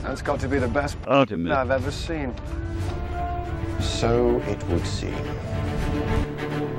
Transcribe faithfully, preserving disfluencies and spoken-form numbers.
That's got to be the best Artemis. I've ever seen. So it would seem.